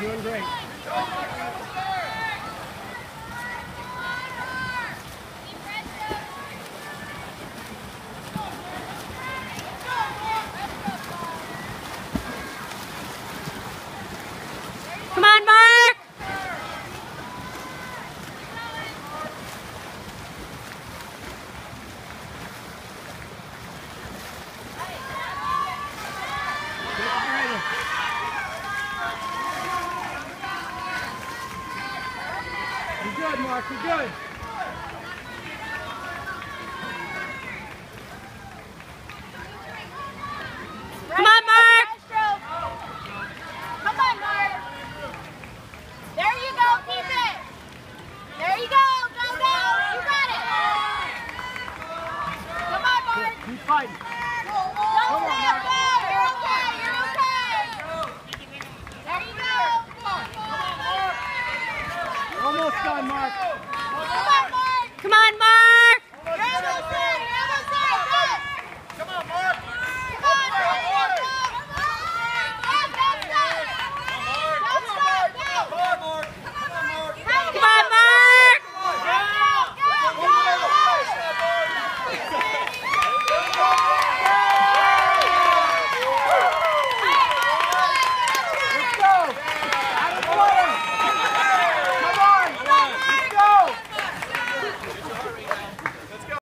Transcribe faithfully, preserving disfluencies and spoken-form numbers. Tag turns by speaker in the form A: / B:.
A: doing great.
B: Come on, Mark!
A: You're good, Mark. You're good.
B: Come on, Mark!
C: Come on, Mark. There you go. Keep it. There you go. Go, go. You got it. Come on, Mark.
A: Keep fighting.
C: Don't stay up there. You're okay. You're okay. There you go.
A: You're almost done, Mark.
C: Come on, Mark.
B: Come on, Mark!